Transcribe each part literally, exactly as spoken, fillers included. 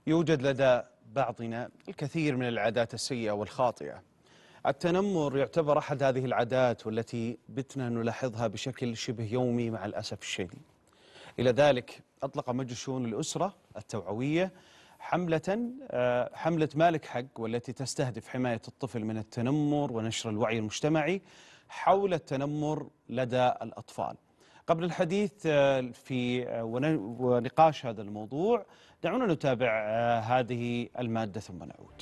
يوجد لدى بعضنا الكثير من العادات السيئة والخاطئة. التنمر يعتبر أحد هذه العادات والتي بتنا نلاحظها بشكل شبه يومي مع الأسف الشديد. إلى ذلك أطلق مجلس شؤون الأسرة التوعوية حملة حملة مالك حق، والتي تستهدف حماية الطفل من التنمر ونشر الوعي المجتمعي حول التنمر لدى الأطفال. قبل الحديث في ونقاش هذا الموضوع دعونا نتابع هذه المادة ثم نعود.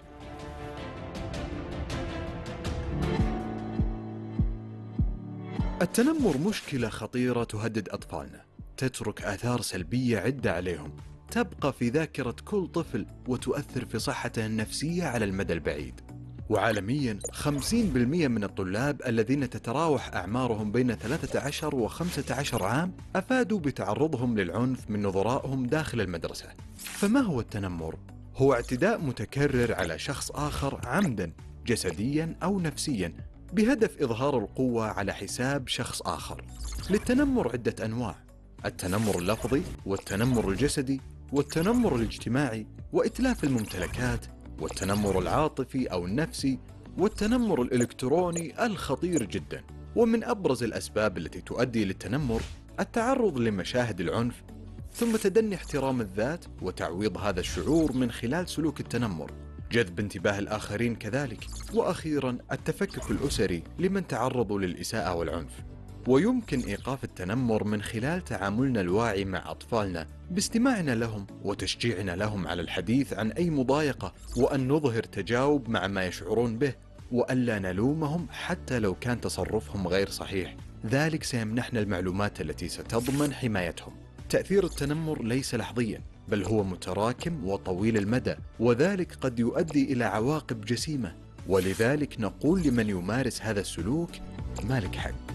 التنمر مشكلة خطيرة تهدد أطفالنا، تترك آثار سلبية عدة عليهم، تبقى في ذاكرة كل طفل وتؤثر في صحته النفسية على المدى البعيد. وعالمياً خمسين بالمئة من الطلاب الذين تتراوح أعمارهم بين ثلاثة عشر وخمسة عشر عام أفادوا بتعرضهم للعنف من نظرائهم داخل المدرسة. فما هو التنمر؟ هو اعتداء متكرر على شخص آخر عمداً جسدياً أو نفسياً بهدف إظهار القوة على حساب شخص آخر. للتنمر عدة أنواع: التنمر اللفظي، والتنمر الجسدي، والتنمر الاجتماعي، وإتلاف الممتلكات، والتنمر العاطفي أو النفسي، والتنمر الإلكتروني الخطير جدا. ومن أبرز الأسباب التي تؤدي للتنمر التعرض لمشاهد العنف، ثم تدني احترام الذات وتعويض هذا الشعور من خلال سلوك التنمر، جذب انتباه الآخرين كذلك، وأخيرا التفكك الأسري لمن تعرضوا للإساءة والعنف. ويمكن إيقاف التنمر من خلال تعاملنا الواعي مع أطفالنا باستماعنا لهم وتشجيعنا لهم على الحديث عن أي مضايقة، وأن نظهر تجاوب مع ما يشعرون به، وألا نلومهم حتى لو كان تصرفهم غير صحيح. ذلك سيمنحنا المعلومات التي ستضمن حمايتهم. تأثير التنمر ليس لحظيا، بل هو متراكم وطويل المدى، وذلك قد يؤدي إلى عواقب جسيمة. ولذلك نقول لمن يمارس هذا السلوك: مالك حق.